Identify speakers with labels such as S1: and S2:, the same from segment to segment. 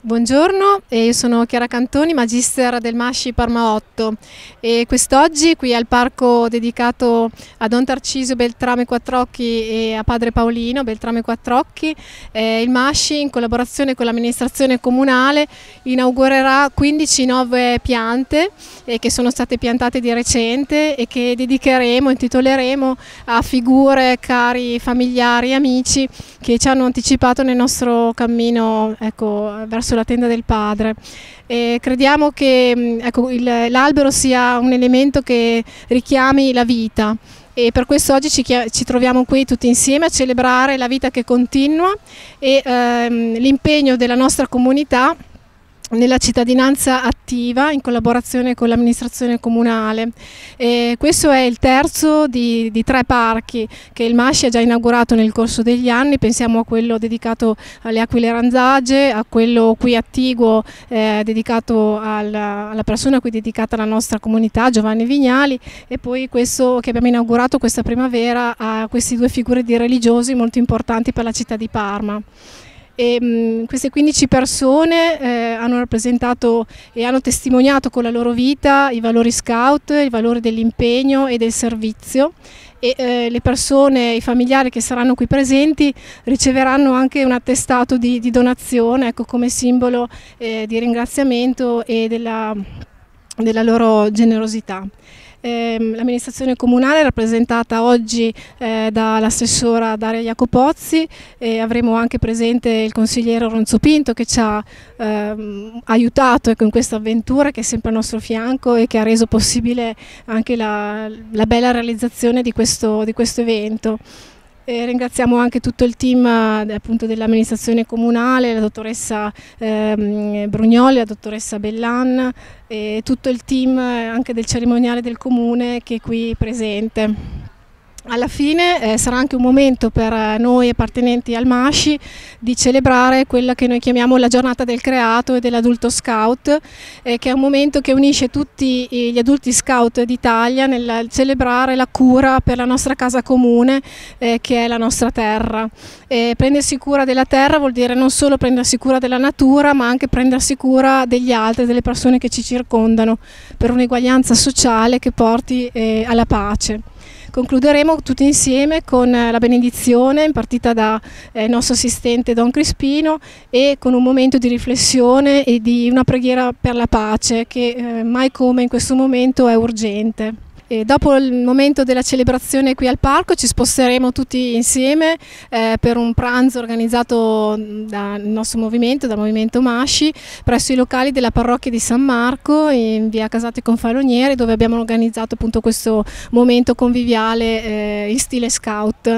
S1: Buongiorno, io sono Chiara Cantoni, magister del MASCI Parma 8 e quest'oggi qui al parco dedicato a Don Tarcisio Beltrame Quattrocchi e a Padre Paolino Beltrame Quattrocchi, il MASCI in collaborazione con l'amministrazione comunale inaugurerà 15 nuove piante che sono state piantate di recente e che dedicheremo, intitoleremo a figure, cari familiari e amici che ci hanno anticipato nel nostro cammino, verso la tenda del Padre. Crediamo che l'albero sia un elemento che richiami la vita e per questo oggi ci troviamo qui tutti insieme a celebrare la vita che continua e l'impegno della nostra comunità nella cittadinanza attiva in collaborazione con l'amministrazione comunale. Questo è il terzo di 3 parchi che il MASCI ha già inaugurato nel corso degli anni. Pensiamo a quello dedicato alle aquile ranzage, a quello qui attiguo dedicato alla persona a cui è dedicata la nostra comunità, Giovanni Vignali, e poi questo che abbiamo inaugurato questa primavera a queste 2 figure di religiosi molto importanti per la città di Parma. Queste 15 persone hanno rappresentato e hanno testimoniato con la loro vita i valori scout, i valori dell'impegno e del servizio, e le persone, i familiari che saranno qui presenti riceveranno anche un attestato di donazione, come simbolo di ringraziamento e della loro generosità. L'amministrazione comunale è rappresentata oggi dall'assessora Daria Jacopozzi, avremo anche presente il consigliere Ronzo Pinto che ci ha aiutato in questa avventura, che è sempre al nostro fianco e che ha reso possibile anche la bella realizzazione di questo evento. Ringraziamo anche tutto il team dell'amministrazione comunale, la dottoressa Brugnoli, la dottoressa Bellan e tutto il team anche del cerimoniale del comune che è qui presente. Alla fine sarà anche un momento per noi appartenenti al MASCI di celebrare quella che noi chiamiamo la giornata del creato e dell'adulto scout, che è un momento che unisce tutti gli adulti scout d'Italia nel celebrare la cura per la nostra casa comune, che è la nostra terra. Prendersi cura della terra vuol dire non solo prendersi cura della natura, ma anche prendersi cura degli altri, delle persone che ci circondano, per un'eguaglianza sociale che porti alla pace. Concluderemo tutti insieme con la benedizione impartita dal nostro assistente Don Crispino e con un momento di riflessione e di una preghiera per la pace che mai come in questo momento è urgente. E dopo il momento della celebrazione qui al parco ci sposteremo tutti insieme per un pranzo organizzato dal nostro movimento, dal movimento MASCI, presso i locali della parrocchia di San Marco in via Casate Confalonieri, dove abbiamo organizzato appunto questo momento conviviale in stile scout.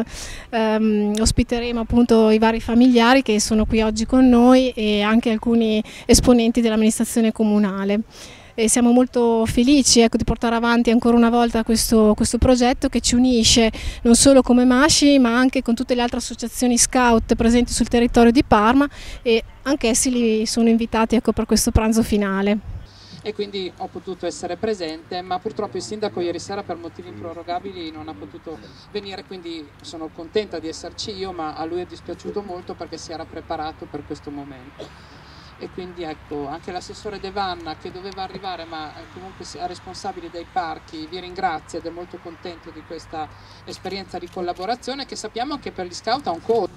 S1: Ospiteremo appunto i vari familiari che sono qui oggi con noi e anche alcuni esponenti dell'amministrazione comunale. E siamo molto felici di portare avanti ancora una volta questo progetto che ci unisce non solo come MASCI ma anche con tutte le altre associazioni scout presenti sul territorio di Parma, e anch'essi li sono invitati per questo pranzo finale.
S2: E quindi ho potuto essere presente, ma purtroppo il sindaco ieri sera per motivi improrogabili non ha potuto venire, quindi sono contenta di esserci io, ma a lui è dispiaciuto molto perché si era preparato per questo momento. E quindi ecco, anche l'assessore De Vanna che doveva arrivare ma comunque è responsabile dei parchi vi ringrazia ed è molto contento di questa esperienza di collaborazione che sappiamo che per gli scout ha un costo.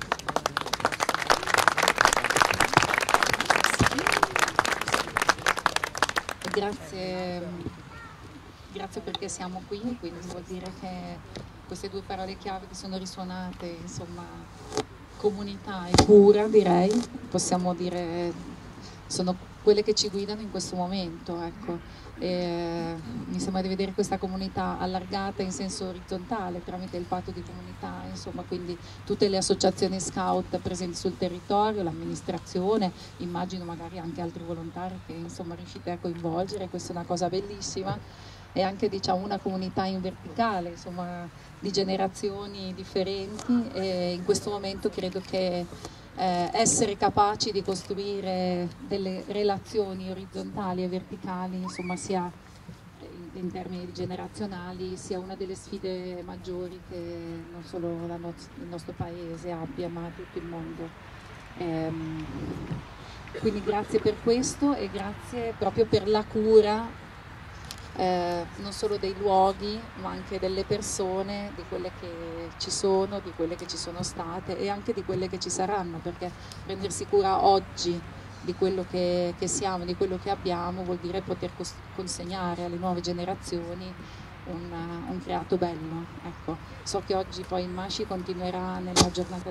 S3: Grazie perché siamo qui, quindi vuol dire che queste 2 parole chiave che sono risuonate, insomma, comunità e cura, direi, possiamo dire, sono quelle che ci guidano in questo momento, ecco. Mi sembra di vedere questa comunità allargata in senso orizzontale tramite il patto di comunità, insomma, quindi tutte le associazioni scout presenti sul territorio, l'amministrazione, immagino magari anche altri volontari che insomma riuscite a coinvolgere, questa è una cosa bellissima. E anche diciamo una comunità in verticale, insomma, di generazioni differenti, e in questo momento credo che essere capaci di costruire delle relazioni orizzontali e verticali, insomma, sia in termini generazionali, sia una delle sfide maggiori che non solo il nostro paese abbia, ma tutto il mondo. Quindi grazie per questo e grazie proprio per la cura non solo dei luoghi ma anche delle persone, di quelle che ci sono, di quelle che ci sono state e anche di quelle che ci saranno, perché prendersi cura oggi di quello che siamo, di quello che abbiamo, vuol dire poter consegnare alle nuove generazioni un creato bello. Ecco, so che oggi poi il Masci continuerà nella giornata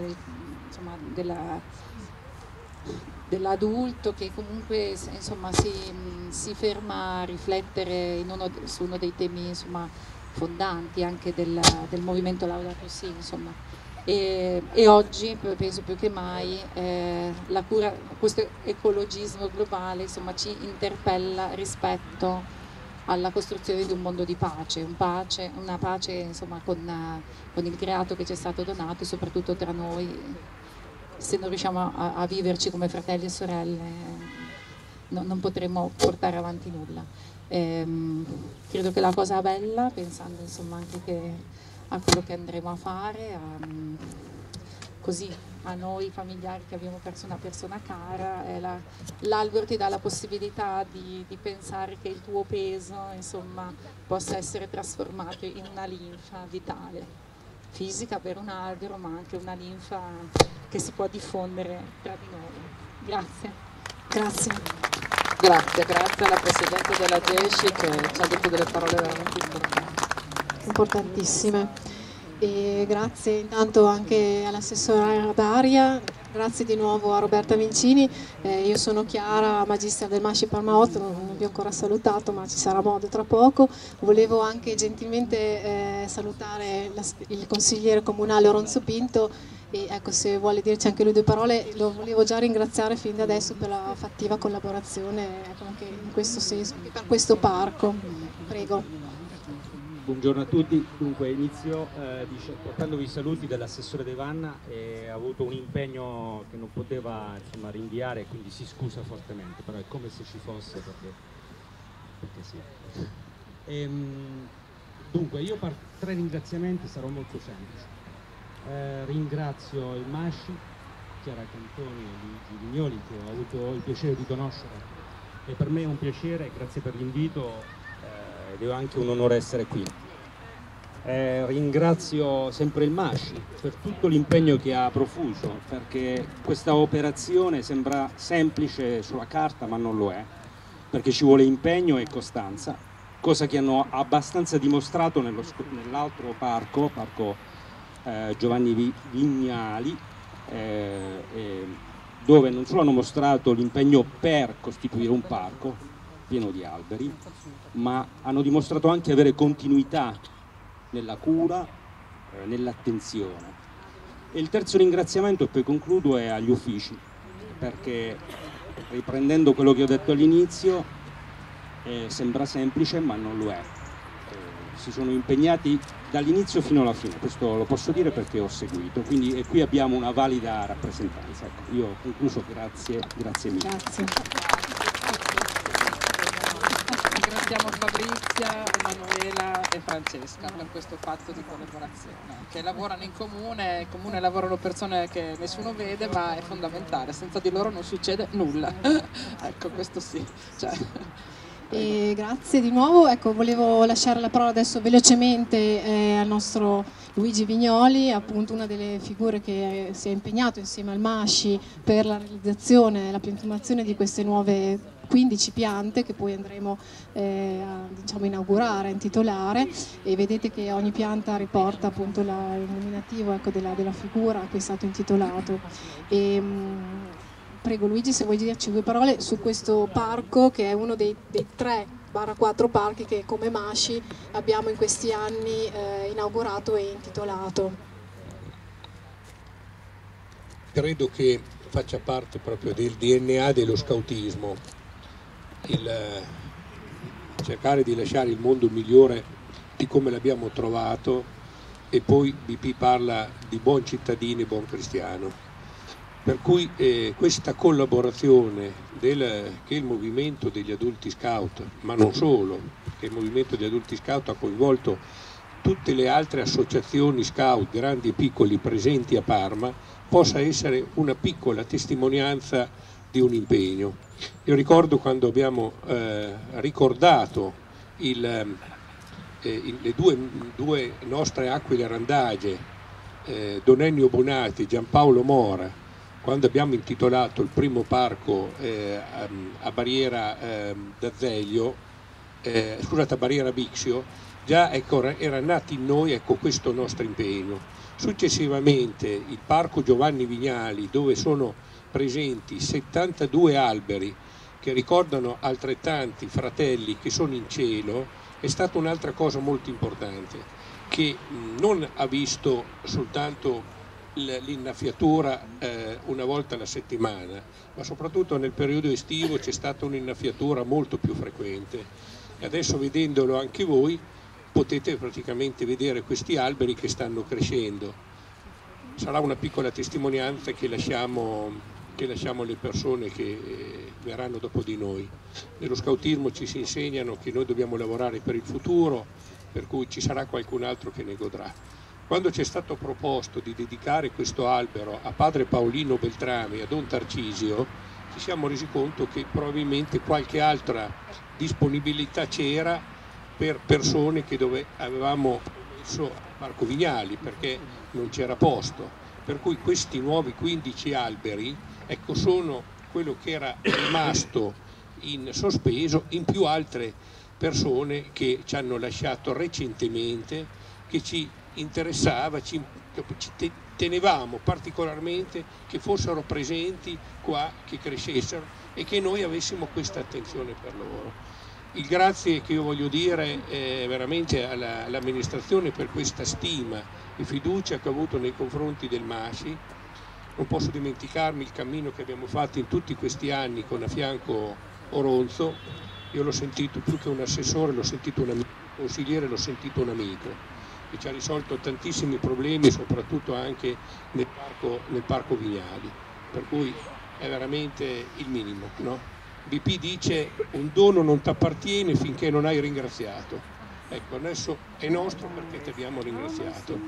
S3: dell'adulto, che comunque insomma, si ferma a riflettere su uno dei temi insomma, fondanti anche del movimento Laudato Si, insomma. E oggi penso più che mai la cura, questo ecologismo globale insomma, ci interpella rispetto alla costruzione di un mondo di pace, una pace insomma, con il creato che ci è stato donato e soprattutto tra noi. Se non riusciamo a viverci come fratelli e sorelle non potremo portare avanti nulla. Credo che la cosa bella, pensando insomma anche a quello che andremo a fare, così a noi familiari che abbiamo perso una persona cara, l'albero ti dà la possibilità di pensare che il tuo peso insomma, possa essere trasformato in una linfa vitale, fisica per un albero, ma anche una linfa che si può diffondere tra di noi. Grazie.
S1: Grazie.
S2: Grazie alla Presidente della GESCI che ci ha detto delle parole veramente
S1: importantissime. E grazie intanto anche all'assessora Daria, grazie di nuovo a Roberta Vincini. Io sono Chiara, magistra del Masci Parma 8, non vi ho ancora salutato ma ci sarà modo tra poco. Volevo anche gentilmente salutare il consigliere comunale Oronzo Pinto e ecco, se vuole dirci anche lui due parole, lo volevo già ringraziare fin da adesso per la fattiva collaborazione anche in questo senso, per questo parco. Prego.
S4: Buongiorno a tutti, dunque inizio portandovi i saluti dell'assessore De Vanna, ha avuto un impegno che non poteva insomma, rinviare, quindi si scusa fortemente, però è come se ci fosse perché sì. Dunque io tre ringraziamenti, sarò molto semplice. Ringrazio il Masci, Chiara Cantoni e Luigi Vignoli che ho avuto il piacere di conoscere e per me è un piacere, grazie per l'invito. Ed è anche un onore essere qui. Ringrazio sempre il Masci per tutto l'impegno che ha profuso, perché questa operazione sembra semplice sulla carta ma non lo è, perché ci vuole impegno e costanza, cosa che hanno abbastanza dimostrato nell'altro parco Giovanni Vignali, dove non solo hanno mostrato l'impegno per costituire un parco pieno di alberi, ma hanno dimostrato anche avere continuità nella cura, nell'attenzione. E il terzo ringraziamento, e poi concludo, è agli uffici, perché riprendendo quello che ho detto all'inizio, sembra semplice ma non lo è. Si sono impegnati dall'inizio fino alla fine, questo lo posso dire perché ho seguito, quindi qui abbiamo una valida rappresentanza. Ecco, io ho concluso, grazie mille.
S1: Grazie.
S2: Ringraziamo Fabrizia, Emanuela e Francesca per questo fatto di collaborazione, che lavorano in comune lavorano persone che nessuno vede, ma è fondamentale, senza di loro non succede nulla. Ecco, questo sì.
S1: E grazie di nuovo, ecco, volevo lasciare la parola adesso velocemente al nostro Luigi Vignoli, appunto una delle figure che si è impegnato insieme al Masci per la realizzazione e la piantumazione di queste nuove 15 piante che poi andremo a inaugurare, a intitolare, e vedete che ogni pianta riporta appunto il nominativo, ecco, della figura che è stato intitolato. Prego Luigi, se vuoi dirci due parole su questo parco che è uno dei 3/4 parchi che come Masci abbiamo in questi anni inaugurato e intitolato.
S5: Credo che faccia parte proprio del DNA dello scautismo, il cercare di lasciare il mondo migliore di come l'abbiamo trovato, e poi BP parla di buon cittadino e buon cristiano. Per cui questa collaborazione che il movimento degli adulti scout, ma non solo, che il movimento degli adulti scout ha coinvolto tutte le altre associazioni scout, grandi e piccoli, presenti a Parma, possa essere una piccola testimonianza di un impegno. Io ricordo quando abbiamo ricordato le due nostre aquile randagie, Don Ennio Bonati e Giampaolo Mora, quando abbiamo intitolato il primo parco a Barriera d'Azeglio, scusate, a Barriera Bixio, già era nato in noi questo nostro impegno. Successivamente il parco Giovanni Vignali, dove sono presenti 72 alberi che ricordano altrettanti fratelli che sono in cielo, è stata un'altra cosa molto importante, che non ha visto soltanto l'innaffiatura una volta alla settimana, ma soprattutto nel periodo estivo c'è stata un'innaffiatura molto più frequente. E adesso, vedendolo anche voi, potete praticamente vedere questi alberi che stanno crescendo. Sarà una piccola testimonianza che lasciamo alle persone che verranno dopo di noi. Nello scautismo ci si insegnano che noi dobbiamo lavorare per il futuro, per cui ci sarà qualcun altro che ne godrà. Quando ci è stato proposto di dedicare questo albero a padre Paolino Beltrame e a Don Tarcisio, ci siamo resi conto che probabilmente qualche altra disponibilità c'era per persone che avevamo messo a Parco Vignali, perché non c'era posto. Per cui questi nuovi 15 alberi, ecco, sono quello che era rimasto in sospeso in più altre persone che ci hanno lasciato recentemente, che ci interessava, ci tenevamo particolarmente che fossero presenti qua, che crescessero e che noi avessimo questa attenzione per loro. Il grazie che io voglio dire veramente all'amministrazione per questa stima e fiducia che ho avuto nei confronti del MASCI. Non posso dimenticarmi il cammino che abbiamo fatto in tutti questi anni con a fianco Oronzo. Io l'ho sentito più che un assessore, l'ho sentito un amico, consigliere, l'ho sentito un amico, che ci ha risolto tantissimi problemi, soprattutto anche nel parco Vignali, per cui è veramente il minimo, no? BP dice: un dono non ti appartiene finché non hai ringraziato. Ecco, adesso è nostro perché ti abbiamo ringraziato.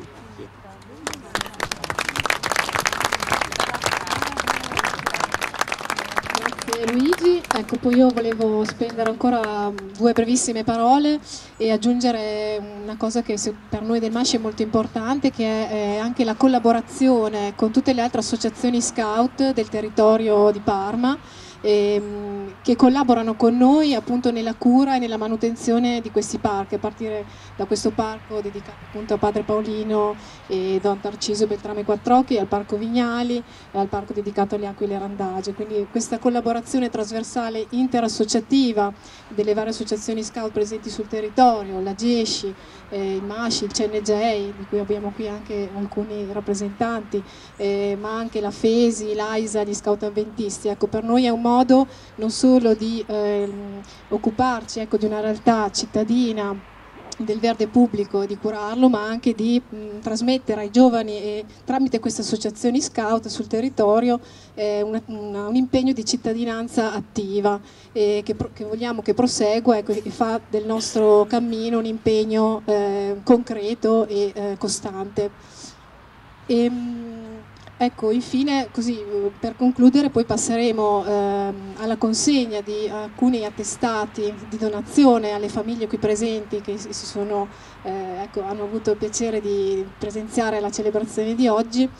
S1: Grazie Luigi. Ecco, poi io volevo spendere ancora due brevissime parole e aggiungere una cosa che per noi del MASCI è molto importante, che è anche la collaborazione con tutte le altre associazioni scout del territorio di Parma, che collaborano con noi appunto nella cura e nella manutenzione di questi parchi, a partire da questo parco dedicato appunto a padre Paolino e Don Tarcisio Beltrame Quattrocchi, al parco Vignali e al parco dedicato alle aquile randagie. Quindi questa collaborazione trasversale interassociativa delle varie associazioni scout presenti sul territorio, la GESCI, il MASCI, il CNJ, di cui abbiamo qui anche alcuni rappresentanti, ma anche la FESI, l'AISA, gli scout avventisti. Ecco, per noi è un modo non solo di occuparci, ecco, di una realtà cittadina del verde pubblico e di curarlo, ma anche di trasmettere ai giovani e tramite queste associazioni scout sul territorio un impegno di cittadinanza attiva che vogliamo che prosegua, ecco, e fa del nostro cammino un impegno concreto e costante. Ecco, infine, così per concludere, poi passeremo alla consegna di alcuni attestati di donazione alle famiglie qui presenti che ecco, hanno avuto il piacere di presenziare alla celebrazione di oggi.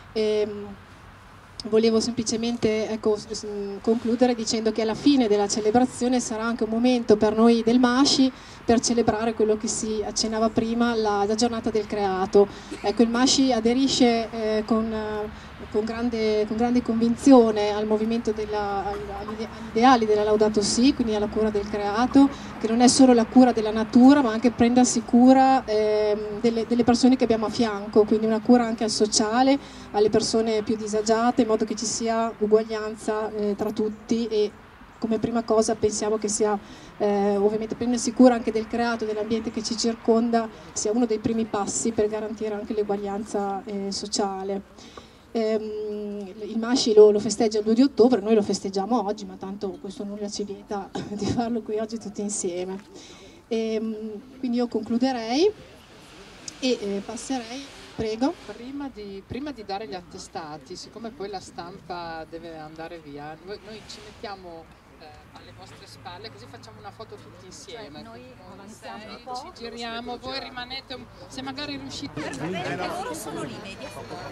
S1: Volevo semplicemente, ecco, concludere dicendo che alla fine della celebrazione sarà anche un momento per noi del MASCI per celebrare quello che si accennava prima, la giornata del creato. Ecco, il MASCI aderisce con grande convinzione al movimento agli ideali della Laudato Si, quindi alla cura del creato, che non è solo la cura della natura, ma anche prendersi cura delle persone che abbiamo a fianco, quindi una cura anche al sociale, alle persone più disagiate, in modo che ci sia uguaglianza tra tutti. E come prima cosa pensiamo che sia ovviamente prendersi cura anche del creato, dell'ambiente che ci circonda, sia uno dei primi passi per garantire anche l'uguaglianza sociale. Il MASCI lo festeggia il 2 di ottobre, noi lo festeggiamo oggi, ma tanto questo nulla ci vieta di farlo qui oggi tutti insieme. Quindi io concluderei e passerei Prego.
S2: Prima di dare gli attestati, siccome poi la stampa deve andare via, noi ci mettiamo alle vostre spalle, così facciamo una foto tutti insieme. Noi avanziamo un po', ci giriamo, voi rimanete, se magari riuscite.
S6: Perché loro sono lì, media.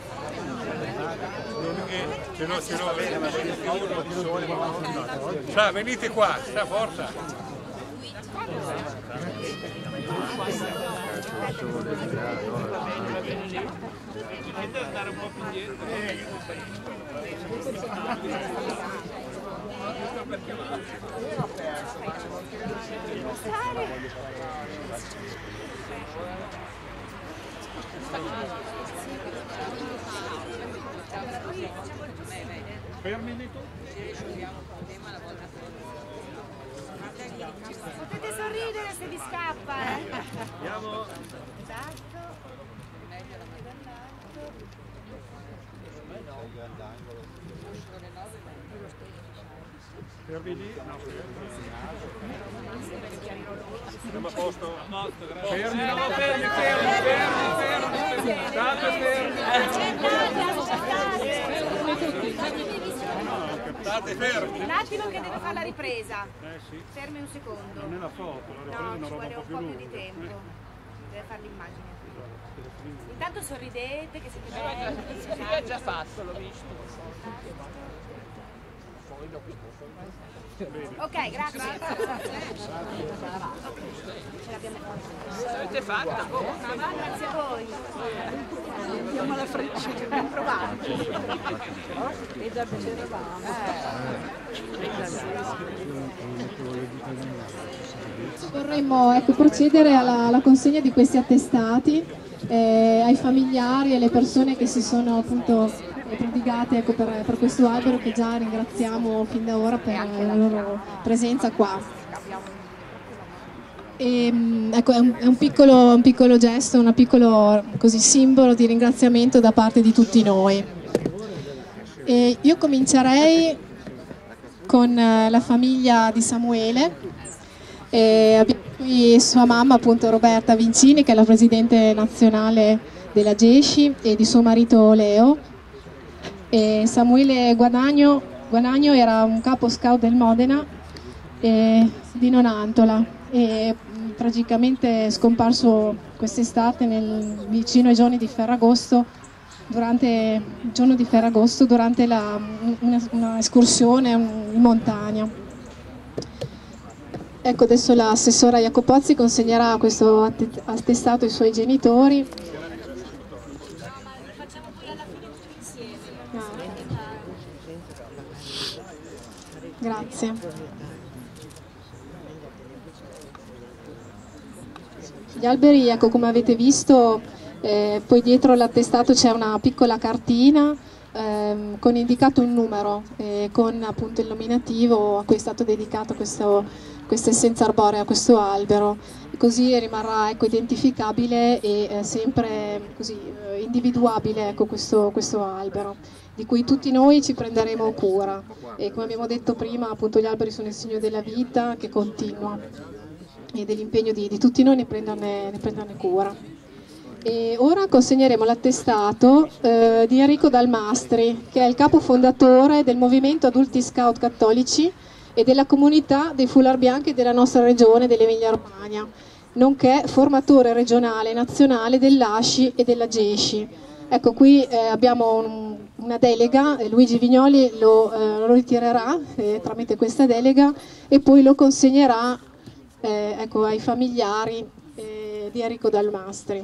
S5: Sa, venite qua, sta forza.
S7: Andare un po' più indietro.
S6: Potete sorridere se vi scappa,
S7: Andiamo.
S6: Esatto.
S7: Fermi lì. Siamo a posto. Fermi,
S6: State fermi. Un attimo che devo fare la ripresa.
S7: Sì.
S6: Fermi un secondo.
S7: Non è la foto, la ripresa è una
S6: No, ci
S7: roba
S6: vuole
S7: un po' più
S6: più
S7: lunga.
S6: di tempo. Deve fare l'immagine. Intanto sorridete che siete belli.
S2: Si è già fatto, l'ho visto.
S6: Ok, grazie. Ce l'abbiamo fatta.
S2: L'avete fatta?
S6: Grazie a voi.
S2: Andiamo alla freccia che abbiamo provato. E già c'eravamo.
S1: Vorremmo procedere alla consegna di questi attestati ai familiari e alle persone che si sono appunto prodigate per questo albero, che già ringraziamo fin da ora per la loro presenza qua. E, ecco, è un piccolo gesto, un piccolo simbolo di ringraziamento da parte di tutti noi. E io comincerei con la famiglia di Samuele. Abbiamo qui sua mamma, appunto, Roberta Vincini, che è la presidente nazionale della GESCI, e di suo marito Leo. E Samuele Guadagno era un capo scout del Modena di Nonantola, e tragicamente scomparso quest'estate vicino ai giorni di Ferragosto, durante il giorno di Ferragosto, durante una escursione in montagna. Ecco, adesso l'assessora Jacopozzi consegnerà questo attestato ai suoi genitori. Grazie. Gli alberi, ecco, come avete visto, poi dietro l'attestato c'è una piccola cartina con indicato un numero, con appunto il nominativo a cui è stato dedicato questa essenza arborea, questo albero. Così rimarrà, ecco, identificabile e sempre così individuabile, ecco, questo albero, di cui tutti noi ci prenderemo cura. E come abbiamo detto prima, appunto, gli alberi sono il segno della vita che continua e dell'impegno di tutti noi ne prenderne cura. E ora consegneremo l'attestato di Enrico Dalmastri, che è il capo fondatore del movimento Adulti Scout Cattolici e della comunità dei foulard bianchi della nostra regione dell'Emilia Romagna, nonché formatore regionale e nazionale dell'ASCI e della GESCI. Ecco, qui abbiamo una delega, Luigi Vignoli lo ritirerà tramite questa delega e poi lo consegnerà ecco, ai familiari di Enrico Dalmastri.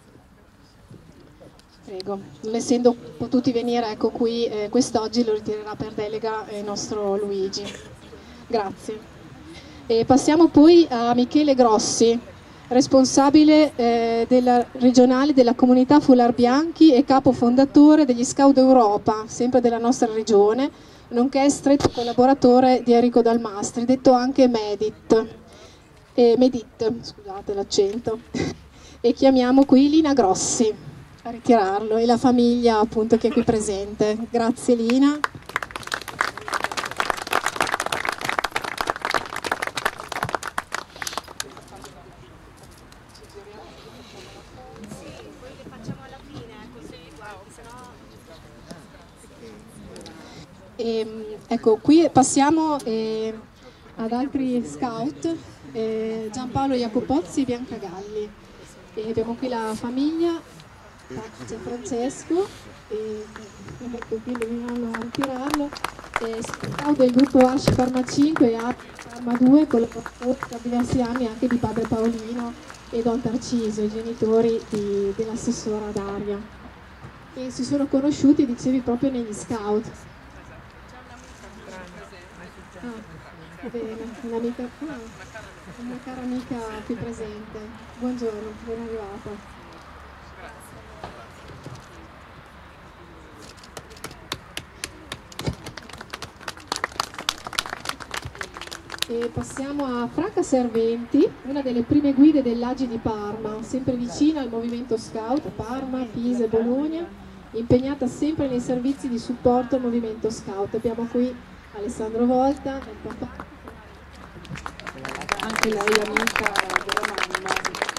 S1: Prego. Non essendo potuti venire, ecco, qui quest'oggi, lo ritirerà per delega il nostro Luigi. Grazie. E passiamo poi a Michele Grossi, responsabile regionale della comunità Foulard Bianchi e capo fondatore degli Scout Europa, sempre della nostra regione, nonché stretto collaboratore di Enrico Dalmastri, detto anche Medit, scusate l'accento. E chiamiamo qui Lina Grossi a ritirarlo, e la famiglia, appunto, che è qui presente. Grazie Lina.
S6: Sì, poi le facciamo alla fine.
S1: Ecco, qui passiamo ad altri scout, Giampaolo Jacopozzi e Bianca Galli. E abbiamo qui la famiglia, c'è Francesco, ecco qui mi vanno a ritirarlo, scout del gruppo ASCI Parma 5 e Parma 2, collaboratore da diversi anni anche di padre Paolino e Don Tarcisio, i genitori dell'assessora Daria. E si sono conosciuti, dicevi, proprio negli scout. Ah, bene, un'amica, una cara amica qui presente. Buongiorno, ben arrivata. E passiamo a Franca Serventi, una delle prime guide dell'Agi di Parma, sempre vicina al movimento scout Parma, Pisa e Bologna, impegnata sempre nei servizi di supporto al movimento scout. Abbiamo qui Alessandro Volta, il papà.
S2: Anche lei amica della mamma.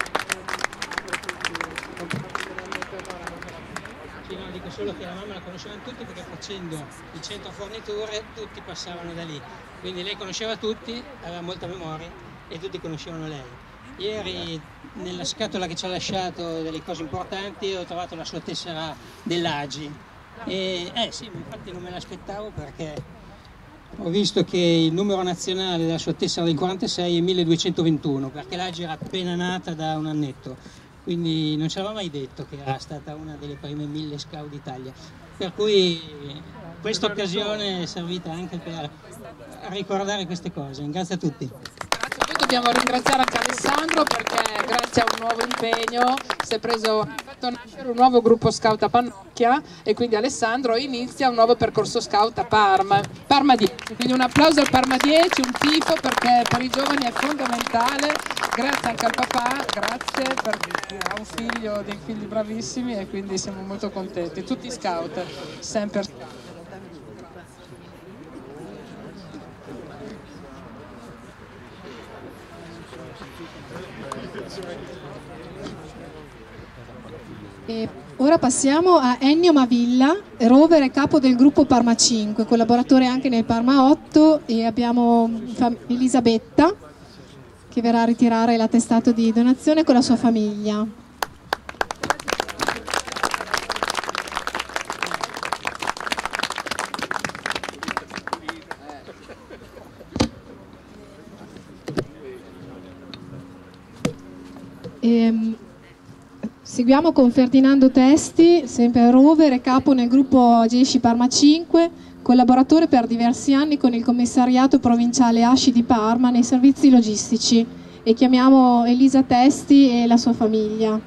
S8: Sì, no, dico solo che la mamma la conoscevano tutti perché facendo il centro forniture tutti passavano da lì. Quindi lei conosceva tutti, aveva molta memoria e tutti conoscevano lei. Ieri nella scatola che ci ha lasciato delle cose importanti ho trovato la sua tessera dell'Agi. E sì, infatti non me l'aspettavo perché ho visto che il numero nazionale della sua tessera del 46 è 1221, perché l'Agi era appena nata da un annetto, quindi non ci aveva mai detto che era stata una delle prime 1000 scout d'Italia. Per cui questa occasione è servita anche per ricordare queste cose. Grazie a tutti.
S2: Noi dobbiamo ringraziare anche Alessandro perché grazie a un nuovo impegno si è fatto nascere un nuovo gruppo scout a Pannocchia e quindi Alessandro inizia un nuovo percorso scout a Parma 10. Quindi un applauso al Parma 10, un tifo perché per i giovani è fondamentale. Grazie anche al papà, grazie perché ha un figlio, dei figli bravissimi e quindi siamo molto contenti. Tutti scout, sempre scout.
S1: E ora passiamo a Ennio Mavilla, rover e capo del gruppo Parma 5, collaboratore anche nel Parma 8, e abbiamo Elisabetta che verrà a ritirare l'attestato di donazione con la sua famiglia. Seguiamo con Ferdinando Testi, sempre rover e capo nel gruppo ASCI Parma 5, collaboratore per diversi anni con il commissariato provinciale ASCI di Parma nei servizi logistici, e chiamiamo Elisa Testi e la sua famiglia.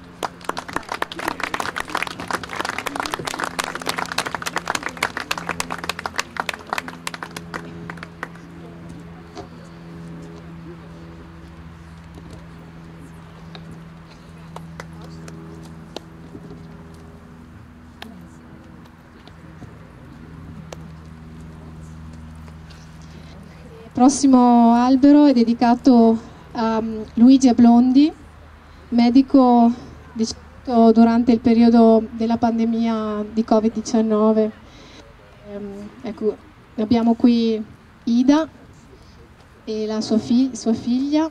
S1: Il prossimo albero è dedicato a Luigi Ablondi, medico deceduto durante il periodo della pandemia di Covid-19. Ecco, abbiamo qui Ida e la sua figlia.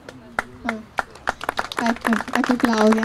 S1: Ecco Claudia.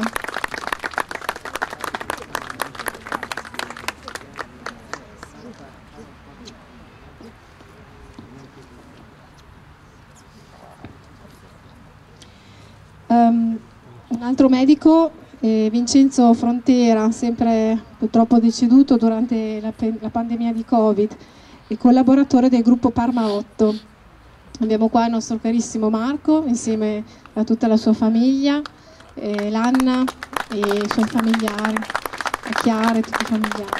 S1: Un altro medico, Vincenzo Frontera, sempre purtroppo deceduto durante la pandemia di Covid, e collaboratore del gruppo Parma 8. Abbiamo qua il nostro carissimo Marco, insieme a tutta la sua famiglia, l'Anna e i suoi familiari, la Chiara e tutti i familiari.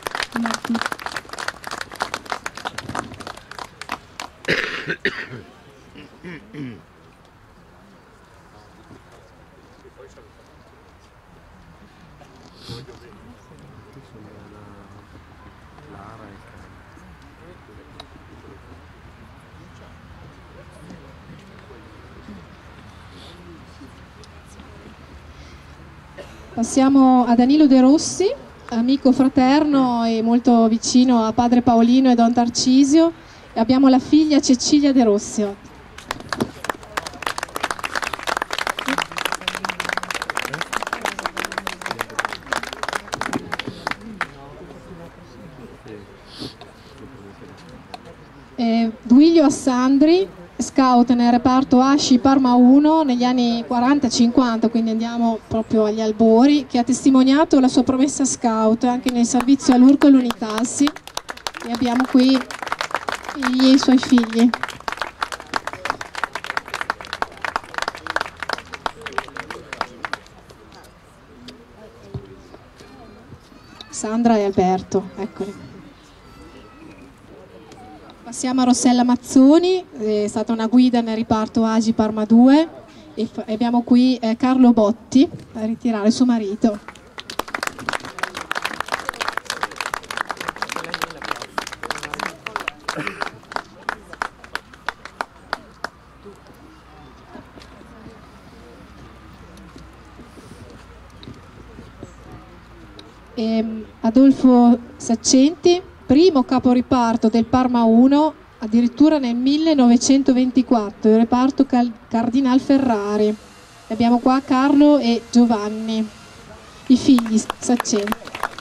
S1: Passiamo a Danilo De Rossi, amico fraterno e molto vicino a padre Paolino e Don Tarcisio, e abbiamo la figlia Cecilia De Rossi. Duilio Assandri, scout nel reparto ASCI Parma 1 negli anni 40-50, quindi andiamo proprio agli albori, che ha testimoniato la sua promessa scout anche nel servizio all'Urco e all'Unitassi, e abbiamo qui i suoi figli. Sandra e Alberto, eccoli. Passiamo a Rossella Mazzoni, è stata una guida nel riparto AGI Parma 2, e abbiamo qui Carlo Botti a ritirare suo marito. Adolfo Saccenti, primo caporiparto del Parma 1 addirittura nel 1924, il reparto Cardinal Ferrari. E abbiamo qua Carlo e Giovanni, i figli Saccenti.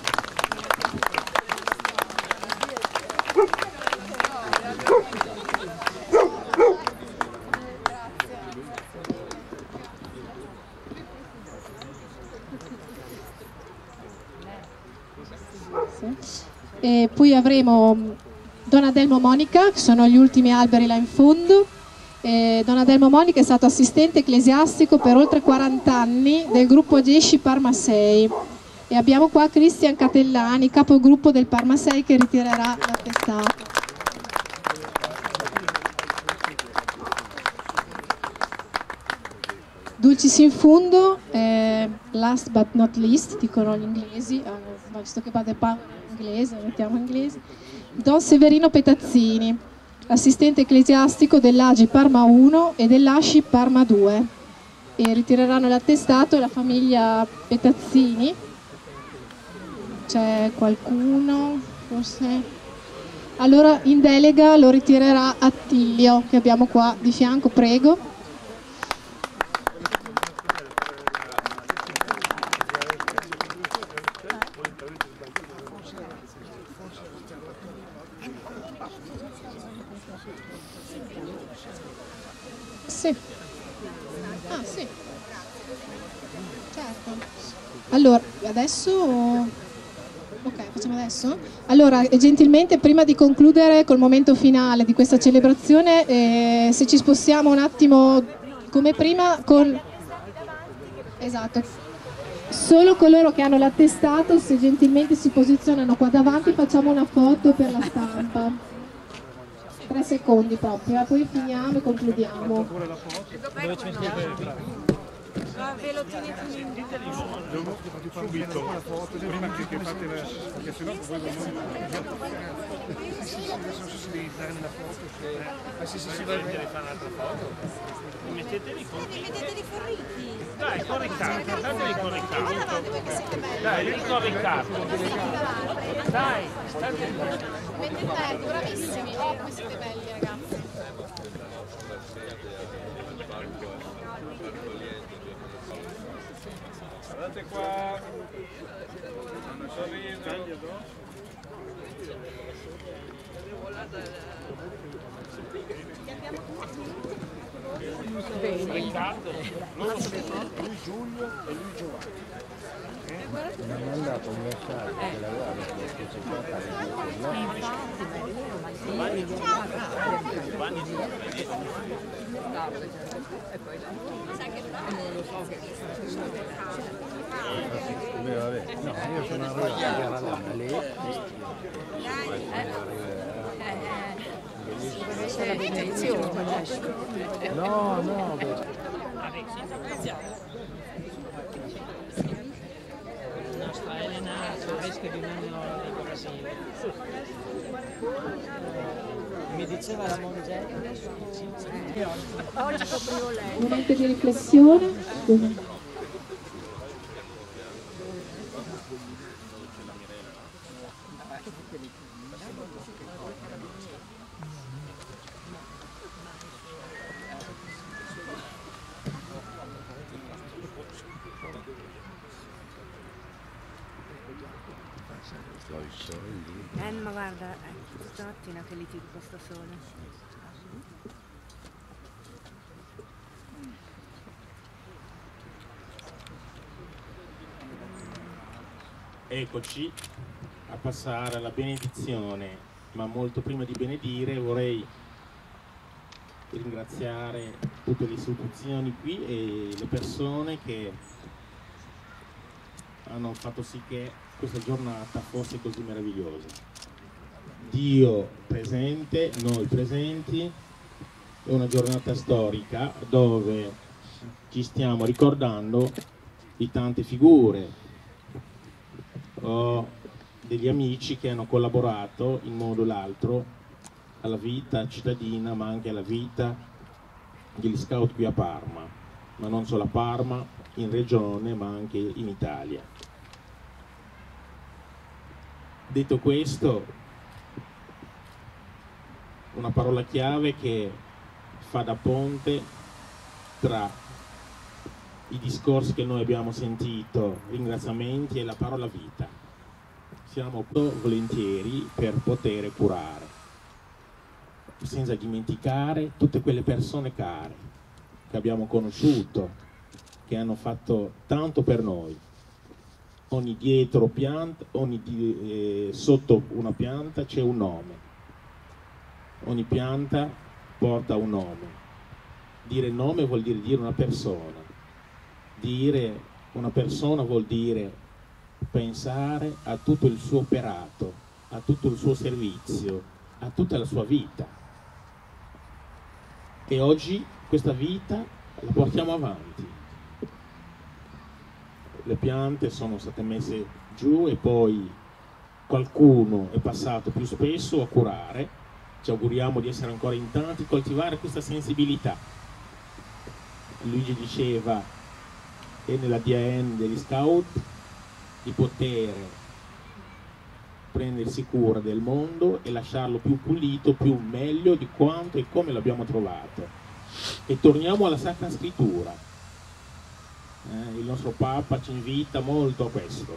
S1: E poi avremo Donadelmo Monica, che sono gli ultimi alberi là in fondo. Donadelmo Monica è stato assistente ecclesiastico per oltre 40 anni del gruppo Agesci Parma 6. E abbiamo qua Cristian Catellani, capogruppo del Parma 6, che ritirerà l'attestato. Dulcis in fundo, last but not least, dicono gli inglesi, visto che Padre Paolo è inglese, mettiamo inglese, Don Severino Petazzini, assistente ecclesiastico dell'AGI Parma 1 e dell'ASCI Parma 2, e ritireranno l'attestato la famiglia Petazzini. C'è qualcuno? Forse? Allora in delega lo ritirerà Attilio, che abbiamo qua di fianco, prego. Sì. Ah, sì. Certo. Allora, adesso... Ok, facciamo adesso? Allora, gentilmente, prima di concludere col momento finale di questa celebrazione, se ci spostiamo un attimo come prima con... Esatto. Solo coloro che hanno l'attestato, se gentilmente si posizionano qua davanti, facciamo una foto per la stampa. 3 secondi proprio, poi finiamo e concludiamo.
S6: Ve lo tenete
S7: subito, prima che fate la... perché sennò poi non... Sì, devi stare nella foto. Sì, vai a fare un'altra foto. Mettetevi forriti. Dai, corricato, datevi corricato. Dai, ricorricato. Dai, state...
S1: Mettete, bravissimi, come siete belli ragazzi.
S7: Guardate qua, un sorriso. Riccardo, lui Giulio e lui Giovanni.
S9: Non è andato un messaggio che la guarda perché c'è vabbè, no, io sono arrivato a lei. No, no,
S8: La nostra Elena fresca di un anno di Brasile. Mi diceva la Mongè.
S6: Oggi coprivo lei.
S1: Un momento di riflessione.
S9: il sole lì.
S6: Ma guarda, è stamattina che litigo con sto sole.
S10: Eccoci a passare alla benedizione, ma molto prima di benedire vorrei ringraziare tutte le istituzioni qui e le persone che hanno fatto sì che questa giornata fosse così meravigliosa. Dio presente, noi presenti, è una giornata storica dove ci stiamo ricordando di tante figure o degli amici che hanno collaborato in modo o l'altro alla vita cittadina, ma anche alla vita degli scout qui a Parma, ma non solo a Parma, in regione, ma anche in Italia. Detto questo, una parola chiave che fa da ponte tra i discorsi che noi abbiamo sentito, ringraziamenti, e la parola vita. Siamo volentieri per poter curare, senza dimenticare tutte quelle persone care che abbiamo conosciuto, che hanno fatto tanto per noi. Ogni dietro pianta, sotto una pianta c'è un nome, ogni pianta porta un nome. Dire nome vuol dire una persona, dire una persona vuol dire pensare a tutto il suo operato, a tutto il suo servizio, a tutta la sua vita. E oggi questa vita la portiamo avanti. Le piante sono state messe giù e poi qualcuno è passato più spesso a curare. Ci auguriamo di essere ancora in tanti, coltivare questa sensibilità. Luigi diceva, è nell'ADN degli scout, di poter prendersi cura del mondo e lasciarlo più pulito, più meglio di quanto e come l'abbiamo trovato. E torniamo alla Sacra Scrittura. Il nostro Papa ci invita molto a questo.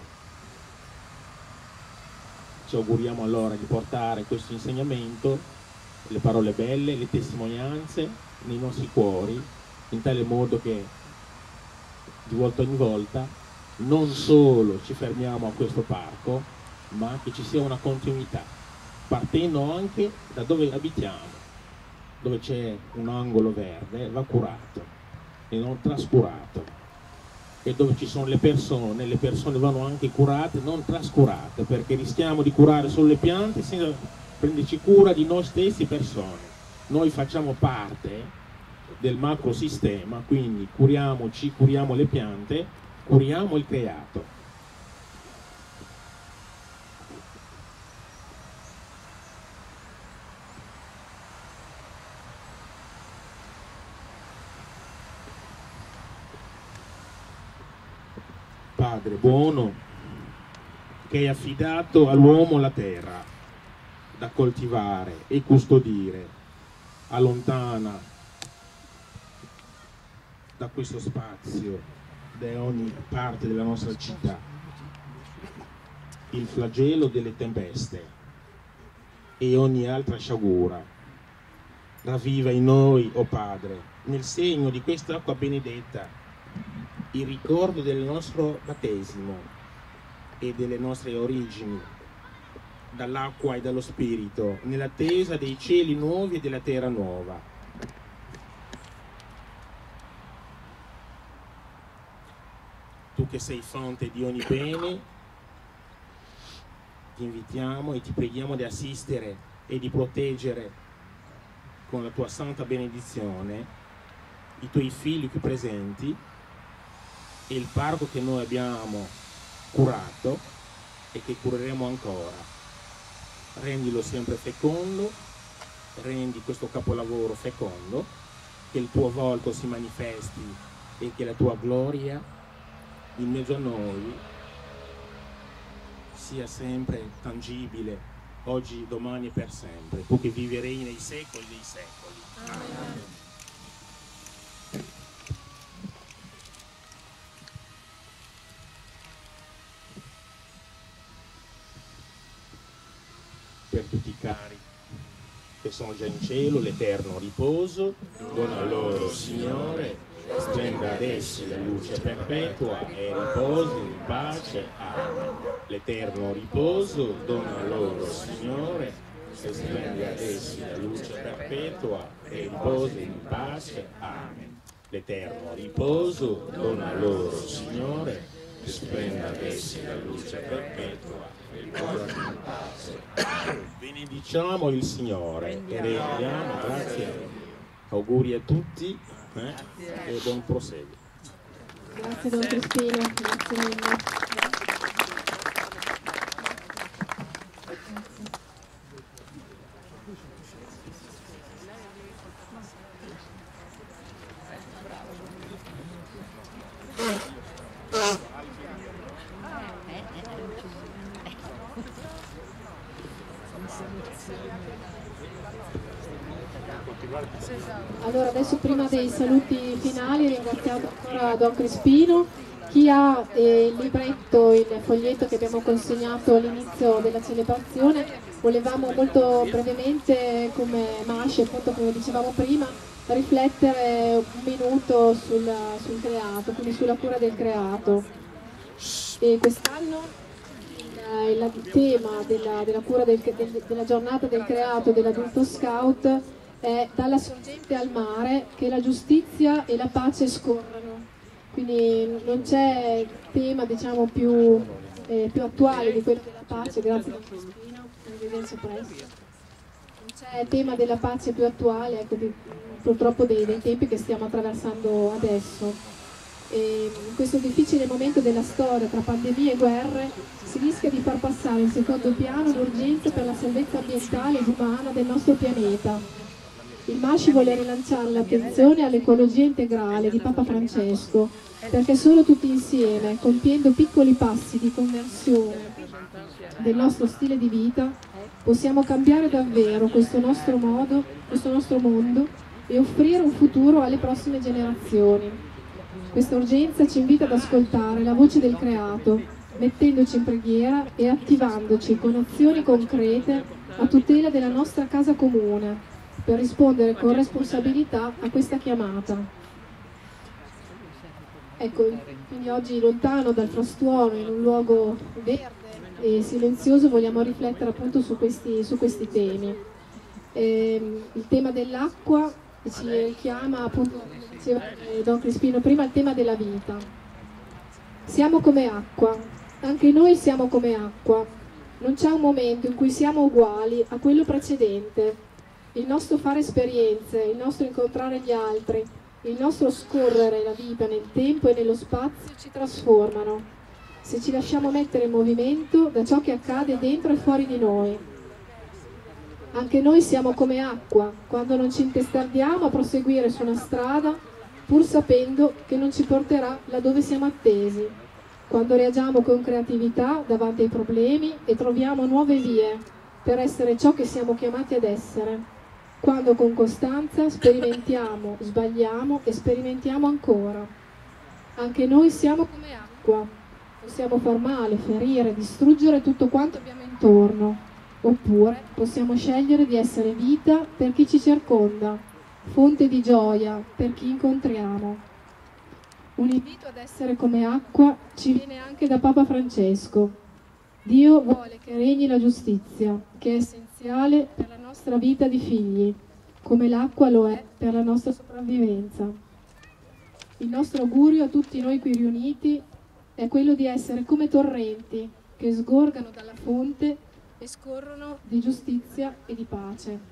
S10: Ci auguriamo allora di portare questo insegnamento, le parole belle, le testimonianze nei nostri cuori, in tale modo che di volta in volta non solo ci fermiamo a questo parco, ma che ci sia una continuità, partendo anche da dove abitiamo, dove c'è un angolo verde, va curato e non trascurato, e dove ci sono le persone vanno anche curate, non trascurate, perché rischiamo di curare solo le piante senza prenderci cura di noi stessi persone. Noi facciamo parte del macro sistema, quindi curiamoci, curiamo le piante, curiamo il creato. Padre buono, che hai affidato all'uomo la terra da coltivare e custodire, allontana da questo spazio, da ogni parte della nostra città, il flagello delle tempeste e ogni altra sciagura. Ravviva in noi, o Padre, nel segno di quest'acqua benedetta, il ricordo del nostro battesimo e delle nostre origini, dall'acqua e dallo Spirito, nell'attesa dei cieli nuovi e della terra nuova. Tu che sei fonte di ogni bene, ti invitiamo e ti preghiamo di assistere e di proteggere con la tua santa benedizione i tuoi figli qui presenti e il parco che noi abbiamo curato e che cureremo ancora. Rendilo sempre fecondo, rendi questo capolavoro fecondo, che il tuo volto si manifesti e che la tua gloria in mezzo a noi sia sempre tangibile, oggi, domani e per sempre. Tu che vivi e regni nei secoli dei secoli. Amen. tutti i cari che sono già in cielo, l'eterno riposo, dona loro, Signore, spenda ad essi la luce perpetua e riposi in pace. Amen. L'eterno riposo, dona loro, Signore, e spenda ad essi la luce perpetua e riposi in pace. Amen. L'eterno riposo, dona loro, Signore, e spenda ad essi la luce perpetua. Benediciamo il Signore e rendiamo grazie. Auguri a tutti e buon proseguo.
S1: Grazie Don Crispino, grazie mille. Allora adesso prima dei saluti finali ringraziamo ancora Don Crispino, chi ha il libretto, il foglietto che abbiamo consegnato all'inizio della celebrazione. Volevamo molto brevemente come MASCI, appunto come dicevamo prima, riflettere un minuto sul creato, quindi sulla cura del creato. E quest'anno il tema della cura della giornata del creato dell'adulto scout è dalla sorgente al mare che la giustizia e la pace scorrano. Quindi non c'è tema diciamo più attuale di quello della pace, grazie a Crispino, arrivederci presto. Non c'è tema della pace più attuale, ecco, purtroppo dei tempi che stiamo attraversando adesso. E in questo difficile momento della storia tra pandemie e guerre si rischia di far passare in secondo piano l'urgenza per la salvezza ambientale ed umana del nostro pianeta. Il MASCI vuole rilanciare l'attenzione all'ecologia integrale di Papa Francesco, perché solo tutti insieme, compiendo piccoli passi di conversione del nostro stile di vita, possiamo cambiare davvero questo nostro mondo e offrire un futuro alle prossime generazioni. Questa urgenza ci invita ad ascoltare la voce del creato, mettendoci in preghiera e attivandoci con azioni concrete a tutela della nostra casa comune, per rispondere con responsabilità a questa chiamata. Ecco, quindi oggi lontano dal frastuono, in un luogo verde e silenzioso, vogliamo riflettere appunto su questi temi. Il tema dell'acqua ci richiama, appunto, come diceva Don Crispino prima, il tema della vita. Siamo come acqua, anche noi siamo come acqua. Non c'è un momento in cui siamo uguali a quello precedente. Il nostro fare esperienze, il nostro incontrare gli altri, il nostro scorrere la vita nel tempo e nello spazio ci trasformano, se ci lasciamo mettere in movimento da ciò che accade dentro e fuori di noi. Anche noi siamo come acqua, quando non ci intestardiamo a proseguire su una strada, pur sapendo che non ci porterà laddove siamo attesi, quando reagiamo con creatività davanti ai problemi e troviamo nuove vie per essere ciò che siamo chiamati ad essere. Quando con costanza sperimentiamo, sbagliamo e sperimentiamo ancora. Anche noi siamo come acqua, possiamo far male, ferire, distruggere tutto quanto abbiamo intorno, oppure possiamo scegliere di essere vita per chi ci circonda, fonte di gioia per chi incontriamo. Un invito ad essere come acqua ci viene anche da Papa Francesco. Dio vuole che regni la giustizia, che è essenziale per la nostra vita di figli, come l'acqua lo è per la nostra sopravvivenza. Il nostro augurio a tutti noi qui riuniti è quello di essere come torrenti che sgorgano dalla fonte e scorrono di giustizia e di pace.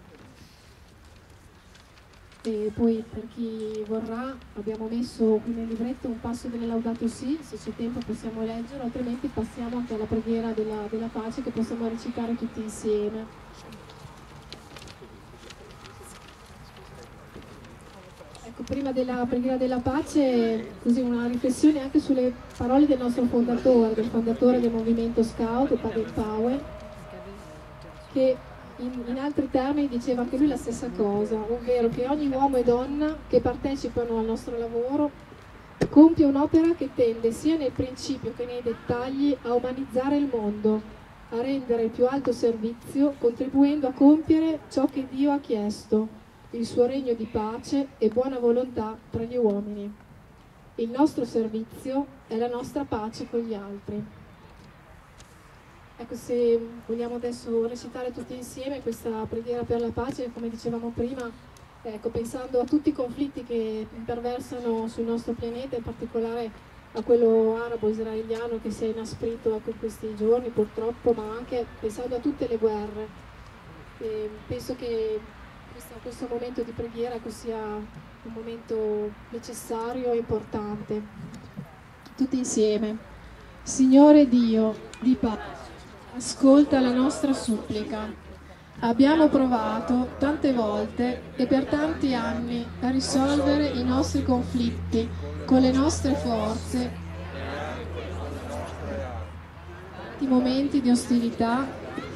S1: E poi per chi vorrà abbiamo messo qui nel libretto un passo delle Laudato Si, se c'è tempo possiamo leggerlo, altrimenti passiamo anche alla preghiera della pace che possiamo recitare tutti insieme. Ecco, prima della preghiera della pace, così una riflessione anche sulle parole del nostro fondatore, del fondatore del movimento Scout, Padre Power, che in altri termini diceva anche lui la stessa cosa, ovvero che ogni uomo e donna che partecipano al nostro lavoro compie un'opera che tende sia nel principio che nei dettagli a umanizzare il mondo, a rendere il più alto servizio, contribuendo a compiere ciò che Dio ha chiesto, il suo regno di pace e buona volontà tra gli uomini. Il nostro servizio è la nostra pace con gli altri. Ecco, se vogliamo adesso recitare tutti insieme questa preghiera per la pace, come dicevamo prima, ecco, pensando a tutti i conflitti che imperversano sul nostro pianeta, in particolare a quello arabo-israeliano che si è inasprito ecco, in questi giorni purtroppo, ma anche pensando a tutte le guerre. Penso che questo momento di preghiera sia un momento necessario e importante. Tutti insieme. Signore Dio di pace, ascolta la nostra supplica. Abbiamo provato tante volte e per tanti anni a risolvere i nostri conflitti con le nostre forze. I momenti di ostilità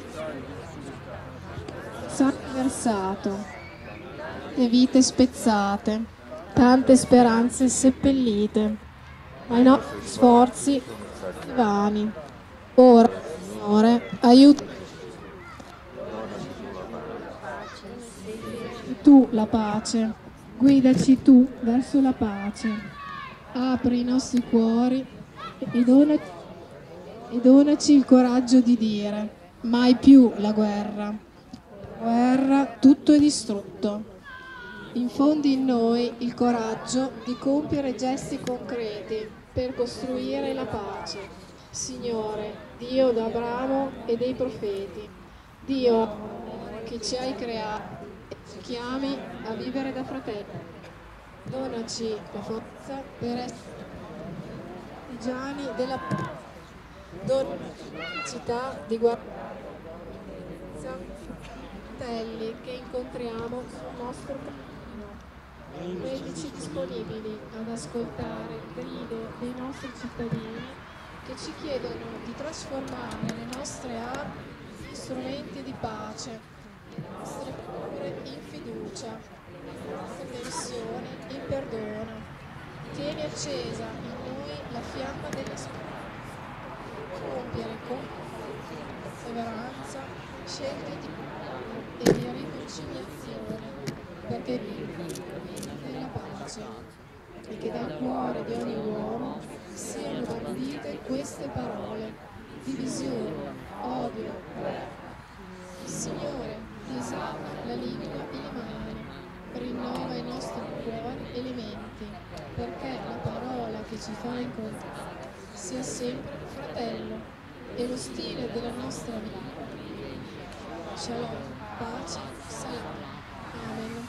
S1: sangue versato, le vite spezzate, tante speranze seppellite, ma i nostri sforzi vani. Ora, Signore, aiuta tu la pace, guidaci tu verso la pace, apri i nostri cuori e donaci il coraggio di dire mai più la guerra, tutto è distrutto. Infondi in noi il coraggio di compiere gesti concreti per costruire la pace. Signore, Dio d'Abramo e dei profeti, Dio che ci hai creato, ci chiami a vivere da fratelli. Donaci la forza per essere artigiani della pace. Donaci la capacità di guardare fratelli che incontriamo sul nostro cammino. Rendici disponibili ad ascoltare il grido dei nostri cittadini che ci chiedono di trasformare le nostre armi in strumenti di pace, le nostre paure in fiducia, le nostre tensioni in perdono. Tieni accesa in noi la fiamma della speranza, compiere con perseveranza scelte di pace e di riconciliazione, perché vive la pace e che dal cuore di ogni uomo siano bandite queste parole: divisione, odio. Il Signore disarma la lingua e le mani, rinnova i nostri cuori e le menti, perché la parola che ci fa incontrare sia sempre fratello e lo stile della nostra vita. Shalom, pace, salam. Amen.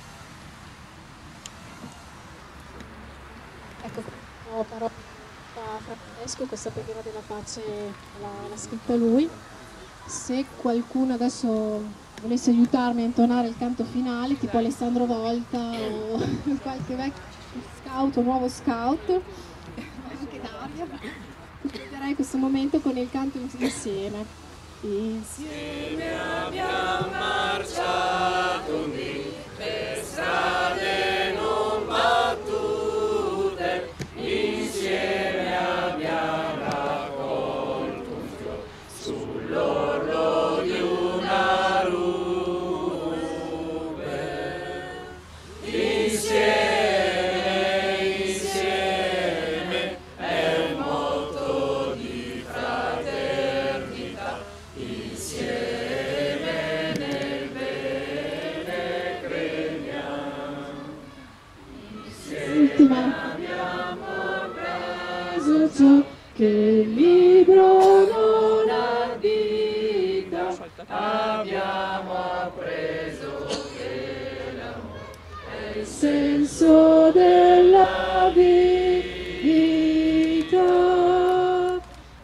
S1: Ecco, parola Francesco, questa preghiera della pace l'ha scritta lui. Se qualcuno adesso volesse aiutarmi a intonare il canto finale, tipo Alessandro Volta o qualche vecchio scout o nuovo scout, anche Daria, prenderei questo momento con il canto insieme. Insieme abbiamo marciato per strade non battute, insieme abbiamo raccolto un fiore sull'orlo di una rupe. Insieme è un motto di fraternità, insieme nel bene crediamo. Insieme abbiamo preso ciò che il libro non addita, abbiamo appreso che l'amore è il senso della vita.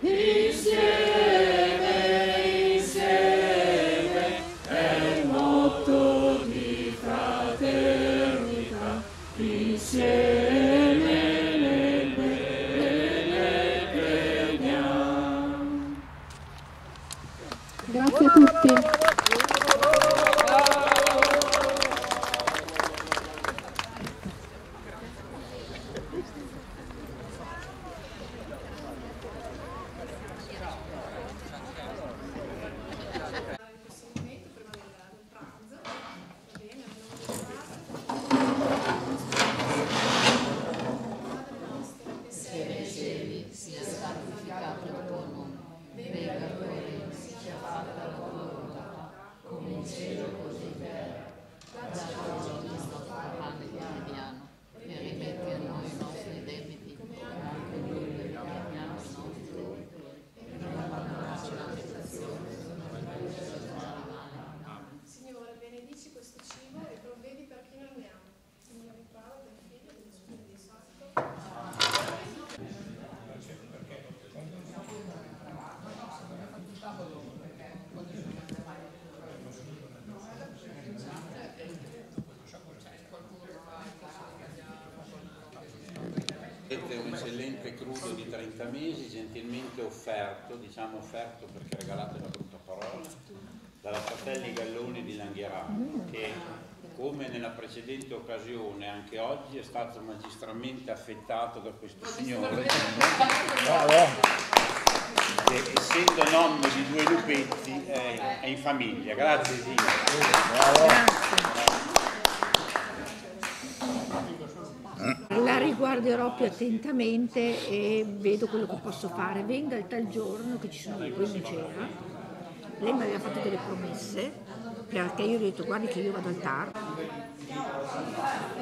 S1: Insieme è il motto di fraternità, insieme nel bene crediamo. Grazie a tutti.
S11: Un eccellente crudo di 30 mesi, gentilmente offerto, diciamo offerto perché regalate una brutta parola, dalla Fratelli Galloni di Langherà, che come nella precedente occasione anche oggi è stato magistralmente affettato da questo signore che essendo nonno di 2 lupetti è in famiglia. Grazie signore.
S12: La riguarderò più attentamente e vedo quello che posso fare. Venga il tal giorno che ci sono le prime cera. Lei mi aveva fatto delle promesse perché io gli ho detto guardi che io vado al TAR.